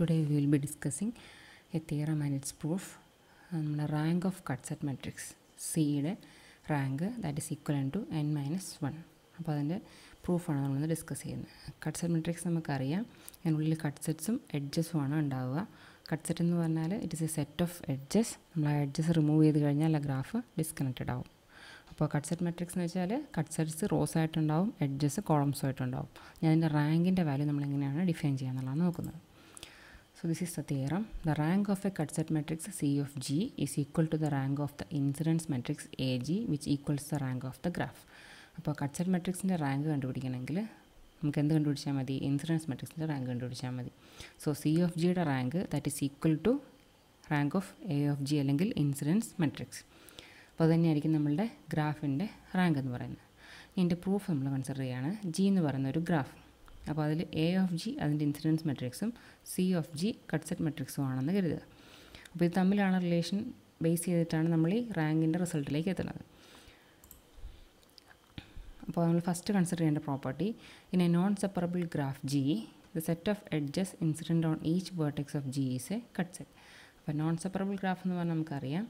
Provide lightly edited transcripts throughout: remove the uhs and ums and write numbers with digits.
Today we will be discussing a theorem and its proof. The rank of cut set matrix C rank that is equivalent to n minus 1. അപ്പോൾ അതിൻ്റെ പ്രൂഫാണ് നമ്മൾ discuss ചെയ്യുന്നത്. Cut set matrix നമുക്കറിയാം, അതിനുള്ളിൽ cut സെറ്റ്സും എഡ്ജസുമാണ് ഉണ്ടാവുക. Cut set എന്ന് പറഞ്ഞാൽ it is a set of edges. നമ്മൾ ആ എഡ്ജസ് റിമൂവ് ചെയ്ത് കഴിഞ്ഞാൽ ആ ഗ്രാഫ് ഡിസ്കണക്റ്റഡ് ആവും. അപ്പോൾ കട്ട് സെറ്റ് മെട്രിക്സ് എന്ന് വെച്ചാൽ കട്ട് സെറ്റ്സ് റോസ് ആയിട്ടുണ്ടാവും, എഡ്ജസ് കോളംസും ആയിട്ടുണ്ടാവും. ഞാൻ അതിൻ്റെ റാങ്കിൻ്റെ വാല്യൂ നമ്മളെങ്ങനെയാണ് ഡിഫൈൻ ചെയ്യുക എന്നുള്ളതാണ് നോക്കുന്നത്. So this is the theorem. The rank of a cut set matrix C of G is equal to the rank of the incidence matrix AG, which equals the rank of the graph. അപ്പോൾ cut set മെട്രിക്സിൻ്റെ rank കണ്ടുപിടിക്കണമെങ്കിൽ നമുക്ക് എന്ത് കണ്ടുപിടിച്ചാൽ മതി? Incidence മെട്രിക്സിൻ്റെ rank കണ്ടുപിടിച്ചാൽ മതി. സോ സി ഓഫ് ജിയുടെ rank that is equal to rank of A of G അല്ലെങ്കിൽ ഇൻസിഡൻസ് മെട്രിക്സ്. അപ്പോൾ അതുതന്നെയായിരിക്കും നമ്മളുടെ ഗ്രാഫിൻ്റെ റാങ്ക് എന്ന് പറയുന്നത്. ഇതിൻ്റെ പ്രൂഫ് നമ്മൾ കൺസിഡർ ചെയ്യുകയാണ്. ജി എന്ന് പറയുന്ന ഒരു ഗ്രാഫ്. അപ്പോൾ അതിൽ എ ഓഫ് ജി അതിൻ്റെ ഇൻസിഡൻസ് മെട്രിക്സും C of G cut set മെട്രിക്സും ആണെന്ന് കരുതുക. അപ്പോൾ ഇത് തമ്മിലാണ് റിലേഷൻ ബേസ് ചെയ്തിട്ടാണ് നമ്മൾ ഈ റാങ്കിൻ്റെ റിസൾട്ടിലേക്ക് എത്തുന്നത്. അപ്പോൾ നമ്മൾ ഫസ്റ്റ് കൺസിഡർ ചെയ്യേണ്ട property, in a non separable graph G the set of edges incident on each vertex of G is a cut set. അപ്പോൾ നോൺ സെപ്പറബിൾ ഗ്രാഫ് എന്ന് പറഞ്ഞാൽ നമുക്കറിയാം,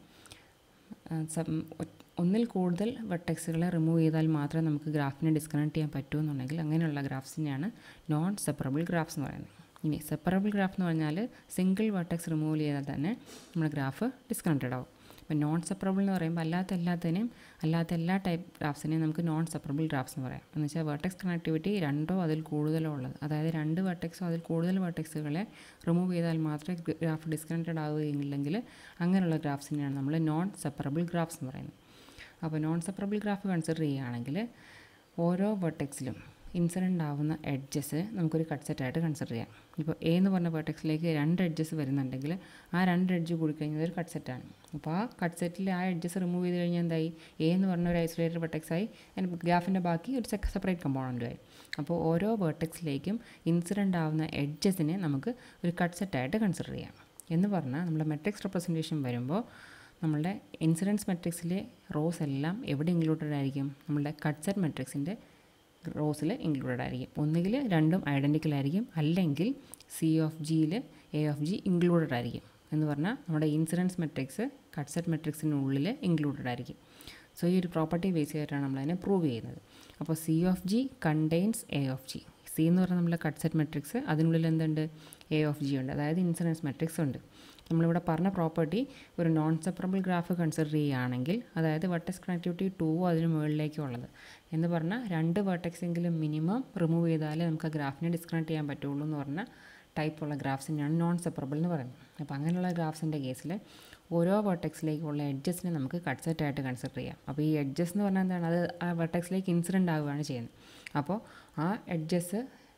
ഒന്നിൽ കൂടുതൽ വെർട്ടെക്സുകളെ റിമൂവ് ചെയ്താൽ മാത്രമേ നമുക്ക് ഗ്രാഫിനെ ഡിസ്കണക്ട് ചെയ്യാൻ പറ്റൂ എന്നുണ്ടെങ്കിൽ അങ്ങനെയുള്ള ഗ്രാഫ്സിനെയാണ് നോൺ സെപ്പറബിൾ ഗ്രാഫ്സ് എന്ന് പറയുന്നത്. ഇനി സെപ്പറബിൾ ഗ്രാഫ് എന്ന് പറഞ്ഞാൽ സിംഗിൾ വെർട്ടെക്സ് റിമൂവ് ചെയ്താൽ തന്നെ നമ്മുടെ ഗ്രാഫ് ഡിസ്കണക്റ്റഡ് ആവും. അപ്പോൾ നോൺ സെപ്പറബിൾ എന്ന് പറയുമ്പോൾ അല്ലാത്ത എല്ലാ ടൈപ്പ് ഗ്രാഫ്സിനെയും നമുക്ക് നോൺ സെപ്പറബിൾ ഗ്രാഫ്സ് എന്ന് പറയാം. എന്ന് വെച്ചാൽ വെർട്ടെക്സ് കണക്ടിവിറ്റി രണ്ടോ അതിൽ കൂടുതലോ ഉള്ളത്, അതായത് രണ്ട് വെർട്ടെക്സോ അതിൽ കൂടുതൽ വെർട്ടെക്സുകളെ റിമൂവ് ചെയ്താൽ മാത്രമേ ഗ്രാഫ് ഡിസ്കണക്റ്റഡ് ആവുകയെങ്കിൽ അങ്ങനെയുള്ള ഗ്രാഫ്സിനെയാണ് നമ്മൾ നോൺ സെപ്പറബിൾ ഗ്രാഫ്സ് എന്ന് പറയുന്നത്. അപ്പോൾ നോൺ സെപ്പറബിൾ ഗ്രാഫ് കൺസിഡർ ചെയ്യുകയാണെങ്കിൽ ഓരോ വെർട്ടെക്സിലും ഇൻസിഡൻ്റ് ആവുന്ന എഡ്ജസ് നമുക്കൊരു കട്ട് സെറ്റായിട്ട് കൺസിഡർ ചെയ്യാം. ഇപ്പോൾ എ എന്ന് പറഞ്ഞ വെർട്ടെക്സിലേക്ക് രണ്ട് എഡ്ജസ് വരുന്നുണ്ടെങ്കിൽ ആ രണ്ട് എഡ്ജ് കൂടി കഴിഞ്ഞാൽ ഒരു കട്ട് സെറ്റാണ്. അപ്പോൾ ആ കട്ട് സെറ്റിൽ ആ എഡ്ജസ് റിമൂവ് ചെയ്ത് കഴിഞ്ഞാൽ എന്തായി? എ എന്ന് പറഞ്ഞ ഒരു ഐസൊലേറ്റഡ് വെർട്ടെക്സായി, ഗ്രാഫിൻ്റെ ബാക്കി ഒരു സെപ്പറേറ്റ് കമ്പോണൻറ്റുമായി. അപ്പോൾ ഓരോ വെർട്ടെക്സിലേക്കും ഇൻസിഡൻ്റ് ആവുന്ന എഡ്ജസിനെ നമുക്ക് ഒരു കട്ട് സെറ്റായിട്ട് കൺസിഡർ ചെയ്യാം. എന്ന് പറഞ്ഞാൽ നമ്മുടെ മെട്രിക്സ് റെപ്രസെൻറ്റേഷൻ വരുമ്പോൾ നമ്മളുടെ ഇൻസിഡൻസ് മെട്രിക്സിലെ റോസ് എല്ലാം എവിടെ ഇൻക്ലൂഡഡ് ആയിരിക്കും? നമ്മളുടെ കട്ട് സെറ്റ് മെട്രിക്സിൻ്റെ റോസിൽ ഇൻക്ലൂഡഡ് ആയിരിക്കും. ഒന്നുകിൽ രണ്ടും ഐഡൻറ്റിക്കൽ ആയിരിക്കും, അല്ലെങ്കിൽ സി ഓഫ് ജിയിൽ എ ഓഫ് ജി ഇൻക്ലൂഡഡ് ആയിരിക്കും. എന്ന് പറഞ്ഞാൽ നമ്മുടെ ഇൻസിഡൻസ് മെട്രിക്സ് കട്ട് സെറ്റ് മെട്രിക്സിനുള്ളിൽ ഇൻക്ലൂഡഡ് ആയിരിക്കും. സോ ഈ ഒരു പ്രോപ്പർട്ടി ബേസ് ചെയ്തിട്ടാണ് നമ്മളതിനെ പ്രൂവ് ചെയ്യുന്നത്. അപ്പോൾ C of G contains A of G. C എന്ന് പറഞ്ഞാൽ നമ്മളെ കട്ട് സെറ്റ് മെട്രിക്സ്, അതിനുള്ളിൽ എന്തുണ്ട്? എ ഓഫ് ജി ഉണ്ട്, അതായത് ഇൻസിഡൻസ് മെട്രിക്സ് ഉണ്ട്. നമ്മളിവിടെ പറഞ്ഞ പ്രോപ്പർട്ടി ഒരു നോൺ സെപ്പറബിൾ ഗ്രാഫ് കൺസിഡർ ചെയ്യുകയാണെങ്കിൽ, അതായത് വെർട്ടെക്സ് കണക്ടിവിറ്റി 2 അതിന് മുകളിലേക്കുള്ളത് എന്ന് പറഞ്ഞാൽ രണ്ട് വെർട്ടെക്സെങ്കിലും മിനിമം റിമൂവ് ചെയ്താലേ നമുക്ക് ആ ഗ്രാഫിനെ ഡിസ്കണക്ട് ചെയ്യാൻ പറ്റുള്ളൂ എന്ന് പറഞ്ഞ ടൈപ്പുള്ള ഗ്രാഫ്സിനെയാണ് നോൺ സെപ്പറബിൾ എന്ന് പറയുന്നത്. അപ്പോൾ അങ്ങനെയുള്ള ഗ്രാഫ്സിൻ്റെ കേസിൽ ഓരോ വെർട്ടെക്സിലേക്കുള്ള എഡ്ജസിനെ നമുക്ക് കട്ട് സെറ്റായിട്ട് കൺസിഡർ ചെയ്യാം. അപ്പോൾ ഈ എഡ്ജസ് എന്ന് പറഞ്ഞാൽ എന്താണ്? അത് ആ വെർട്ടെക്സിലേക്ക് ഇൻസിഡൻ്റ് ആവുകയാണ് ചെയ്യുന്നത്. അപ്പോൾ ആ എഡ്ജസ്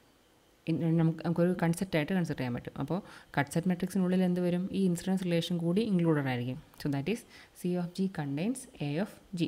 നമുക്കൊരു കൺസെപ്റ്റായിട്ട് കൺസിഡർ ചെയ്യാൻ പറ്റും. അപ്പോൾ കട്ട് സെറ്റ് മെട്രിക്സിനുള്ളിൽ എന്ത് വരും? ഈ ഇൻസിഡൻസ് റിലേഷൻ കൂടി ഇൻക്ലൂഡഡ് ആയിരിക്കും. So that is C of G contains A of G.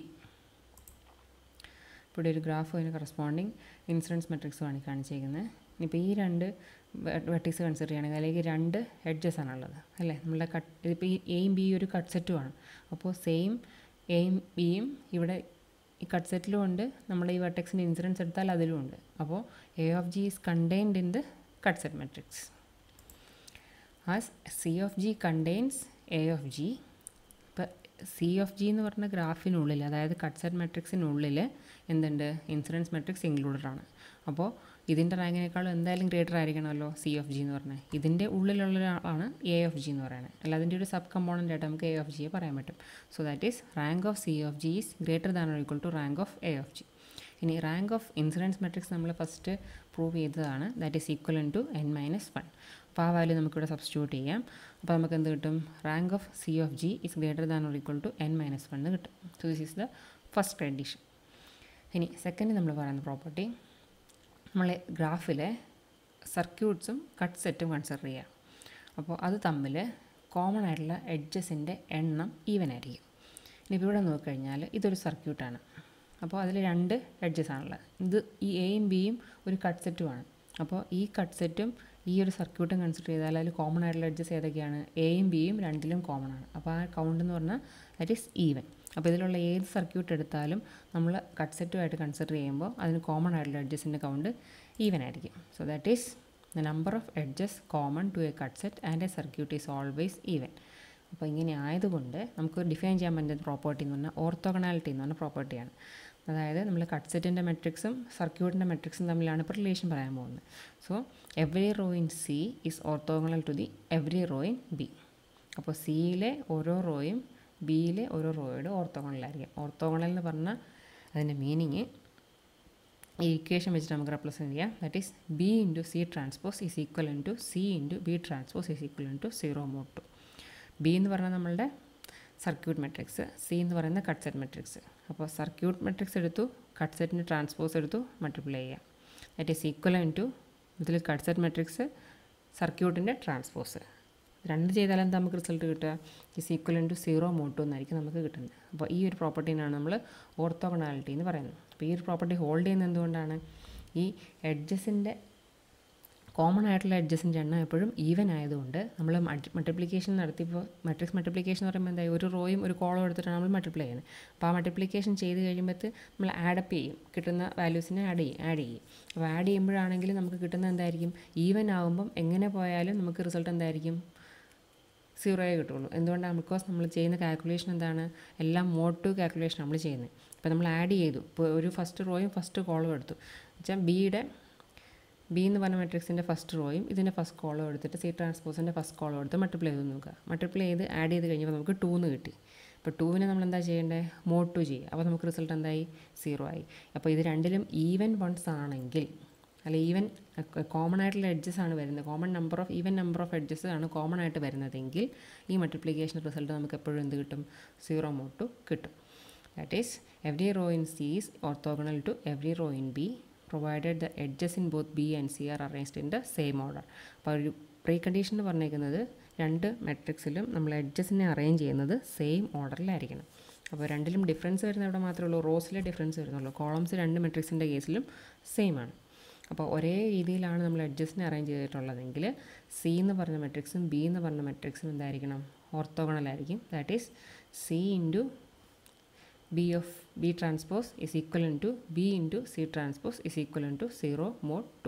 ഇവിടെ ഒരു ഗ്രാഫ് അതിന് കറസ്പോണ്ടിങ് ഇൻസിഡൻസ് മെട്രിക്സുമാണ് കാണിച്ചിരിക്കുന്നത്. ഇനിയിപ്പോൾ ഈ രണ്ട് വെർട്ടിക്സ് കൺസിഡർ ചെയ്യുകയാണെങ്കിൽ അല്ലെങ്കിൽ രണ്ട് എഡ്ജസ് ആണുള്ളത് അല്ലേ? നമ്മളുടെ ഇതിപ്പോൾ ഈ എയും ബി ഒരു കട്ട് സെറ്റുമാണ്. അപ്പോൾ സെയിം എയും ബിയും ഇവിടെ ഈ കട്ട് സെറ്റിലും ഉണ്ട്, നമ്മുടെ ഈ വെർട്ടെക്സിൻ്റെ ഇൻസിഡൻസ് എടുത്താൽ അതിലും ഉണ്ട്. അപ്പോൾ A of G is contained in the cut set matrix as C of G contains A of G. ഇപ്പോൾ സി ഓഫ് ജി എന്ന് പറഞ്ഞ ഗ്രാഫിനുള്ളിൽ, അതായത് കട്ട് സെറ്റ് മെട്രിക്സിനുള്ളിൽ എന്തുണ്ട്? ഇൻസിഡൻസ് മെട്രിക്സ് ഇൻക്ലൂഡഡ് ആണ്. അപ്പോൾ ഇതിൻ്റെ റാങ്കിനേക്കാളും എന്തായാലും ഗ്രേറ്റർ ആയിരിക്കണമല്ലോ സി ഓഫ് ജി എന്ന് പറഞ്ഞാൽ. ഇതിൻ്റെ ഉള്ളിലുള്ള ഒരാളാണ് എ ഓഫ് ജി എന്ന് പറയുന്നത്, അല്ല അതിൻ്റെ ഒരു സബ് കമ്പോണൻ്റ് ആയിട്ട് നമുക്ക് എ ഓഫ് ജിയെ പറയാൻ പറ്റും. So that is rank of C of G is greater than or equal to rank of A of G. ഇനി റാങ്ക് ഓഫ് ഇൻസിഡൻസ് മെട്രിക്സ് നമ്മൾ ഫസ്റ്റ് പ്രൂവ് ചെയ്തതാണ്, that is equal to n minus 1. അപ്പോൾ ആ value നമുക്കിവിടെ substitute ചെയ്യാം. അപ്പോൾ നമുക്ക് എന്ത് കിട്ടും? Rank of C of G is greater than or equal to n minus 1 എന്ന് കിട്ടും. So this is the first condition. ഇനി സെക്കൻഡ് നമ്മൾ പറയുന്ന പ്രോപ്പർട്ടി, നമ്മളെ ഗ്രാഫിലെ സർക്യൂട്ട്സും കട്ട് സെറ്റും കൺസിഡർ ചെയ്യാം. അപ്പോൾ അത് തമ്മിൽ കോമൺ ആയിട്ടുള്ള എഡ്ജസിൻ്റെ എണ്ണം ഈവൻ ആയിരിക്കും. ഇനിയിപ്പോൾ ഇവിടെ നോക്കിക്കഴിഞ്ഞാൽ ഇതൊരു സർക്യൂട്ടാണ്. അപ്പോൾ അതിൽ രണ്ട് എഡ്ജസ് ആണുള്ളത്. ഇത് ഈ എയും ബിയും ഒരു കട്ട് സെറ്റുമാണ്. അപ്പോൾ ഈ കട്ട് സെറ്റും ഈ ഒരു സർക്യൂട്ടും കൺസിഡർ ചെയ്താൽ അതിൽ കോമൺ ആയിട്ടുള്ള എഡ്ജസ് ഏതൊക്കെയാണ്? എയും ബിയും രണ്ടിലും കോമൺ ആണ്. അപ്പോൾ ആ കൗണ്ട് എന്ന് പറഞ്ഞാൽ ദാറ്റ് ഈസ് ഈവൻ. അപ്പോൾ ഇതിലുള്ള ഏത് സർക്യൂട്ട് എടുത്താലും നമ്മൾ കട്ട് സെറ്റുമായിട്ട് കൺസിഡർ ചെയ്യുമ്പോൾ അതിന് കോമൺ ആയിട്ടുള്ള എഡ്ജസിൻ്റെ കൗണ്ട് ഈവൻ ആയിരിക്കും. So that is the number of edges common to a cut set and a circuit is always even. അപ്പോൾ ഇങ്ങനെ ആയതുകൊണ്ട് നമുക്ക് ഡിഫൈൻ ചെയ്യാൻ പറ്റുന്ന പ്രോപ്പർട്ടി എന്ന് പറഞ്ഞാൽ ഓർത്തോഗണാലിറ്റി എന്ന് പറഞ്ഞ പ്രോപ്പർട്ടിയാണ്. അതായത് നമ്മൾ കട്ട് സെറ്റിൻ്റെ മെട്രിക്സും സർക്യൂട്ടിൻ്റെ മെട്രിക്സും തമ്മിലാണ് ഇപ്പോൾ റിലേഷൻ പറയാൻ പോകുന്നത്. So every row in C is orthogonal to the every row in B. അപ്പോൾ സിയിലെ ഓരോ റോയും ബിയിലെ ഓരോ റോയോട് ഓർത്തോഗണലായിരിക്കും. ഓർത്തോഗണൽ എന്ന് പറഞ്ഞാൽ അതിൻ്റെ മീനിങ് ഈ ഇക്വേഷൻ വെച്ചിട്ട് നമുക്ക് റെപ്രസെൻറ്റ് ചെയ്യാം. That is B into C transpose is equal to C into B transpose is equal to 0/2. B എന്ന് പറഞ്ഞാൽ നമ്മളുടെ സർക്യൂട്ട് മെട്രിക്സ്, സി എന്ന് പറയുന്ന കട്ട് സെറ്റ് മെട്രിക്സ്. അപ്പോൾ സർക്യൂട്ട് മെട്രിക്സ് എടുത്തു, കട്ട് സെറ്റിൻ്റെ ട്രാൻസ്പോസ് എടുത്തു, മൾട്ടിപ്ലൈ ചെയ്യാം. ദാറ്റ് ഈസ് ഈക്വൽ ടു ഇതിൽ കട്ട് സെറ്റ് മെട്രിക്സ് സർക്യൂട്ടിൻ്റെ ട്രാൻസ്പോസ് രണ്ട് ചെയ്താൽ എന്താ നമുക്ക് റിസൾട്ട് കിട്ടുക? ഈസ് ഈക്വൽ ടു 0/2 എന്നായിരിക്കും നമുക്ക് കിട്ടുന്നത്. അപ്പോൾ ഈ ഒരു പ്രോപ്പർട്ടീനാണ് നമ്മൾ ഓർത്തോഗണാലിറ്റി എന്ന് പറയുന്നത്. അപ്പോൾ ഈ ഒരു പ്രോപ്പർട്ടി ഹോൾഡ് ചെയ്യുന്നത് എന്തുകൊണ്ടാണ്? ഈ എഡ്ജസിൻ്റെ കോമൺ ആയിട്ടുള്ള എഡ്ജസിൻ്റെ എണ്ണം എപ്പോഴും ഈവൻ ആയതുകൊണ്ട് നമ്മൾ മൾട്ടിപ്ലിക്കേഷൻ നടത്തിയപ്പോൾ മെട്രിക്സ് മൾട്ടിപ്ലിക്കേഷൻ എന്ന് പറയുമ്പോൾ എന്തായി ഒരു റോയും ഒരു കോളം എടുത്തിട്ടാണ് നമ്മൾ മൾട്ടിപ്ലൈ ചെയ്യുന്നത്. അപ്പോൾ ആ മൾട്ടിപ്ലിക്കേഷൻ ചെയ്ത് കഴിയുമ്പോൾ നമ്മൾ ആഡപ്പ് ചെയ്യും, കിട്ടുന്ന വാല്യൂസിനെ ആഡ് ചെയ്യും. അപ്പോൾ ആഡ് ചെയ്യുമ്പോഴാണെങ്കിൽ നമുക്ക് കിട്ടുന്നത് എന്തായിരിക്കും? ഈവൻ ആകുമ്പം എങ്ങനെ പോയാലും നമുക്ക് റിസൾട്ട് എന്തായിരിക്കും? 0 കിട്ടുള്ളൂ. എന്തുകൊണ്ടാണ്? ബിക്കോസ് നമ്മൾ ചെയ്യുന്ന കാൽക്കുലേഷൻ എന്താണ്? എല്ലാം മോഡ് ടു കാൽക്കുലേഷൻ നമ്മൾ ചെയ്യുന്നത്. അപ്പോൾ നമ്മൾ ആഡ് ചെയ്തു, ഇപ്പോൾ ഒരു ഫസ്റ്റ് റോയും ഫസ്റ്റ് കോളും എടുത്തു വെച്ചാൽ ബി എന്ന് പറഞ്ഞ മെട്രിക്സിൻ്റെ ഫസ്റ്റ് റോയും ഇതിൻ്റെ ഫസ്റ്റ് കോളം എടുത്തിട്ട് സി ട്രാൻസ്പോസിൻ്റെ ഫസ്റ്റ് കോളം എടുത്ത് മൾട്ടിപ്ലൈ ചെയ്ത് നോക്കുക. മൾട്ടിപ്ലൈ ചെയ്ത് ആഡ് ചെയ്ത് കഴിഞ്ഞപ്പോൾ നമുക്ക് 2 കിട്ടി. അപ്പോൾ 2 നമ്മൾ എന്താ ചെയ്യേണ്ടത്? മോഡ് 2 ചെയ്യുക. അപ്പോൾ നമുക്ക് റിസൾട്ട് എന്തായി? 0 ആയി. അപ്പോൾ ഇത് രണ്ടിലും ഈവൻ വൺസ് ആണെങ്കിൽ, അല്ല ഈവൻ കോമൺ ആയിട്ടുള്ള എഡ്ജസ് ആണ് വരുന്നത്, ഈവൻ നമ്പർ ഓഫ് എഡ്ജസ് ആണ് കോമൺ ആയിട്ട് വരുന്നതെങ്കിൽ ഈ മൾട്ടിപ്ലിക്കേഷൻ റിസൾട്ട് നമുക്ക് എപ്പോഴും എന്ത് കിട്ടും? 0/2 കിട്ടും. That is every row in C is orthogonal to every row in B provided the edges in both B and C are arranged in the same order. അപ്പോൾ ഒരു പ്രീ കണ്ടീഷൻ എന്ന് പറഞ്ഞേക്കുന്നത് രണ്ട് മെട്രിക്സിലും നമ്മൾ എഡ്ജസിനെ അറേഞ്ച് ചെയ്യുന്നത് സെയിം ഓർഡറിലായിരിക്കണം. അപ്പോൾ രണ്ടിലും difference വരുന്ന ഇവിടെ മാത്രമേ ഉള്ളൂ, റോസിലെ ഡിഫറൻസ് വരുന്നുള്ളൂ. കോളംസ് രണ്ട് മെട്രിക്സിൻ്റെ കേസിലും സെയിം ആണ്. അപ്പോൾ ഒരേ രീതിയിലാണ് നമ്മൾ എഡ്ജസിനെ അറേഞ്ച് ചെയ്തിട്ടുള്ളതെങ്കിൽ സി എന്ന് പറഞ്ഞ മെട്രിക്സും ബി എന്ന് പറഞ്ഞ മെട്രിക്സും എന്തായിരിക്കണം? ഓർത്തോഗണലായിരിക്കും. That is C into B of B transpose is equivalent to B into C transpose is equivalent to 0/2.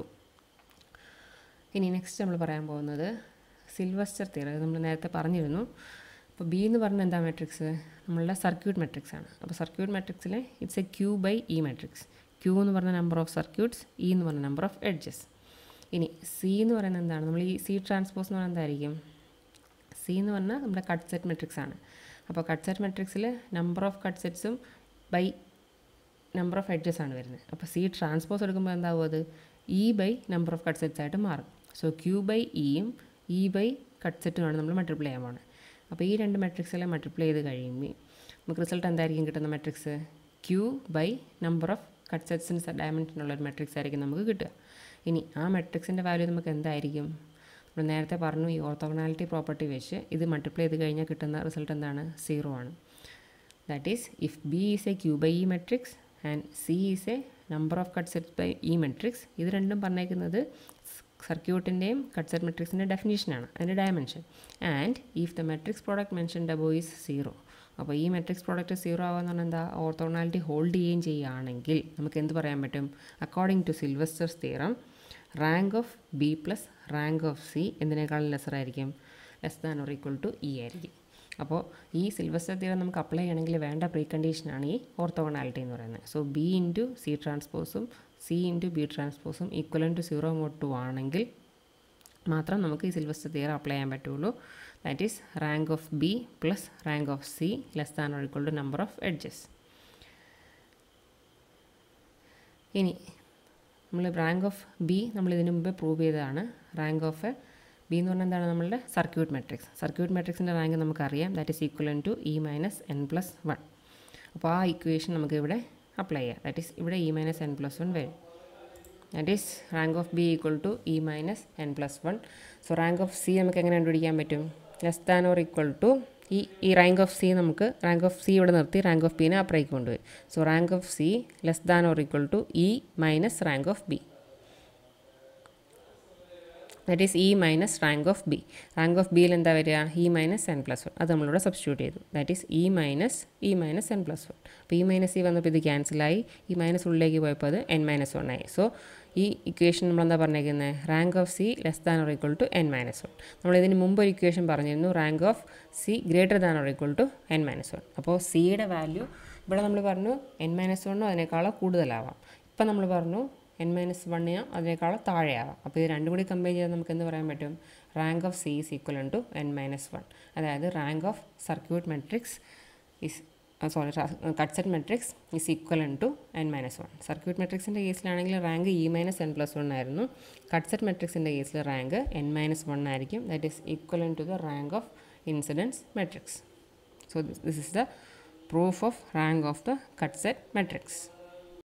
ഇനി നെക്സ്റ്റ് നമ്മൾ പറയാൻ പോകുന്നത് സിൽവസ്റ്റർ തിയറം. അത് നമ്മൾ നേരത്തെ പറഞ്ഞിരുന്നു. അപ്പോൾ ബി എന്ന് പറഞ്ഞാൽ എന്താ മെട്രിക്സ്? നമ്മളുടെ സർക്യൂട്ട് മെട്രിക്സ് ആണ്. അപ്പോൾ സർക്യൂട്ട് മെട്രിക്സിലെ it's a Q/E matrix. Q എന്ന് പറഞ്ഞ നമ്പർ ഓഫ് സർക്യൂട്ട്സ്, E എന്ന് പറഞ്ഞ നമ്പർ ഓഫ് എഡ്ജസ്. ഇനി സി എന്ന് പറയുന്നത് എന്താണ്? നമ്മൾ ഈ സി ട്രാൻസ്പോസ് എന്ന് പറഞ്ഞാൽ എന്തായിരിക്കും? സി എന്ന് പറഞ്ഞാൽ നമ്മുടെ കട്ട് സെറ്റ് മെട്രിക്സ് ആണ്. അപ്പോൾ കട്ട് സെറ്റ് മെട്രിക്സിൽ നമ്പർ ഓഫ് കട്ട് സെറ്റ്സും ബൈ നമ്പർ ഓഫ് എഡ്ജസ് ആണ് വരുന്നത്. അപ്പോൾ സി ട്രാൻസ്പോസ് എടുക്കുമ്പോൾ എന്താവും? അത് E/, number of cut sets ആയിട്ട് മാറും. സോ Q/Eയും E/, കട്ട് സെറ്റുമാണ് നമ്മൾ മൾട്ടിപ്ലൈ ചെയ്യാൻ പോകുന്നത്. അപ്പോൾ ഈ രണ്ട് മെട്രിക്സിലെ മൾട്ടിപ്ലൈ ചെയ്ത് കഴിയുമ്പോൾ നമുക്ക് റിസൾട്ട് എന്തായിരിക്കും കിട്ടുന്ന matrix? Q/, number of cut സെറ്റ്സിന് ഡയമെൻഷനുള്ളൊരു മെട്രിക്സ് ആയിരിക്കും നമുക്ക് കിട്ടുക. ഇനി ആ മെട്രിക്സിൻ്റെ വാല്യൂ നമുക്ക് എന്തായിരിക്കും? നമ്മൾ നേരത്തെ പറഞ്ഞു, ഈ ഓർത്തോഗണാലിറ്റി പ്രോപ്പർട്ടി വെച്ച് ഇത് മൾട്ടിപ്ലൈ ചെയ്ത് കഴിഞ്ഞാൽ കിട്ടുന്ന റിസൾട്ട് എന്താണ്? 0 ആണ്. That is if B is a Q/E matrix and C is a number of cut sets by E matrix. ഇത് രണ്ടും പറഞ്ഞേക്കുന്നത് സർക്യൂട്ടിൻ്റെയും കട്ട് സെറ്റ് മെട്രിക്സിൻ്റെ ഡെഫിനേഷനാണ്, അതിൻ്റെ dimension. And if the matrix product mention above is 0. അപ്പോൾ ഈ മെട്രിക്സ് പ്രോഡക്റ്റ് 0 ആവുകയെന്ന് പറഞ്ഞാൽ എന്താ? ഓർത്തോഗണാലിറ്റി ഹോൾഡ് ചെയ്യുകയും ചെയ്യുകയാണെങ്കിൽ നമുക്ക് എന്ത് പറയാൻ പറ്റും? According to Sylvester's theorem rank of B plus rank of C എന്തിനേക്കാളും ലെസ്സർ ആയിരിക്കും? Less than or equal to E ആയിരിക്കും. അപ്പോൾ ഈ സിൽവസ്റ്റർ തിയറം നമുക്ക് അപ്ലൈ ചെയ്യണമെങ്കിൽ വേണ്ട പ്രീ കണ്ടീഷനാണ് ഈ ഓർത്തോഗണാലിറ്റി എന്ന് പറയുന്നത്. സോ ബി ഇൻറ്റു സി ട്രാൻസ്പോസും സി ഇൻറ്റു ബി ട്രാൻസ്പോസും ഈക്വൽ ടു 0/2 ആണെങ്കിൽ മാത്രം നമുക്ക് ഈ സിൽവസ്റ്റർ തിയറം അപ്ലൈ ചെയ്യാൻ പറ്റുള്ളൂ. That is rank of B plus rank of C less than or equal to number of edges. ഇനി നമ്മൾ റാങ്ക് ഓഫ് ബി നമ്മൾ ഇതിനു മുമ്പേ പ്രൂവ് ചെയ്തതാണ്. റാങ്ക് ഓഫ് ബി എന്ന് പറഞ്ഞാൽ എന്താണ്? നമ്മളുടെ സർക്യൂട്ട് മെട്രിക്സ്. സർക്യൂട്ട് മെട്രിക്സിൻ്റെ റാങ്ക് നമുക്കറിയാം. That is equal to E-n+1. അപ്പോൾ ആ ഇക്വേഷൻ നമുക്ക് ഇവിടെ അപ്ലൈ ചെയ്യാം. ദാറ്റ് ഈസ് ഇവിടെ E-n+1 വരും. That is rank of B equal to E-n+1. So rank of C നമുക്ക് എങ്ങനെ കണ്ടുപിടിക്കാൻ പറ്റും? Less than or equal to ഈ റാങ്ക് ഓഫ് സി നമുക്ക് റാങ്ക് ഓഫ് സി ഇവിടെ നിർത്തി റാങ്ക് ഓഫ് ബിനെ അപ്പുറേക്ക് കൊണ്ടുപോയി. So rank of C less than or equal to E minus rank of B. That is E minus rank of B. Rank of ബിയിൽ എന്താ വരിക? E-n+1. അത് നമ്മളിവിടെ സബ്സ്റ്റിറ്റ്യൂട്ട് ചെയ്തു. That is E-n+1. അപ്പോൾ E-, വന്നപ്പോൾ ഇത് ക്യാൻസലായി. ഈ മൈനസ് ഉള്ളിലേക്ക് പോയപ്പോൾ അത് n-1 ആയി. സോ ഈ ഇക്വേഷൻ നമ്മളെന്താ പറഞ്ഞേക്കുന്നത്, rank of C less than or equal to n minus 1. നമ്മളിതിന് മുമ്പ് ഒരു ഇക്വേഷൻ പറഞ്ഞിരുന്നു, rank of C greater than or equal to n minus 1. അപ്പോൾ സിയുടെ വാല്യൂ ഇവിടെ നമ്മൾ പറഞ്ഞു n മൈനസ് 1 അതിനേക്കാൾ കൂടുതലാവാം. ഇപ്പം നമ്മൾ പറഞ്ഞു n മൈനസ് 1 അതിനേക്കാൾ താഴെയാവാം. അപ്പോൾ ഇത് രണ്ടും കൂടി കമ്പയർ ചെയ്താൽ നമുക്ക് എന്ത് പറയാൻ പറ്റും, rank of C is equal to n minus 1. അതായത് rank of circuit matrix is cut set matrix is equal to n minus 1. Circuit മെട്രിക്സിൻ്റെ കേസിലാണെങ്കിൽ rank e minus n plus 1 ആയിരുന്നു. കട്ട് സെറ്റ് മെട്രിക്സിൻ്റെ കേസിൽ റാങ്ക് n മൈനസ് 1 ആയിരിക്കും. That is equal to the rank of incidence matrix. So this is the proof of rank of the cut set matrix.